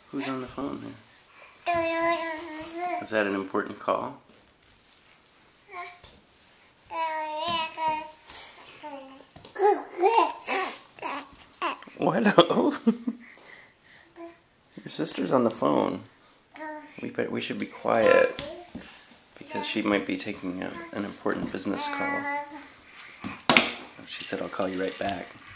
Who's on the phone there? Is that an important call? What? Oh. Your sister's on the phone. We should be quiet because she might be taking an important business call. She said, "I'll call you right back."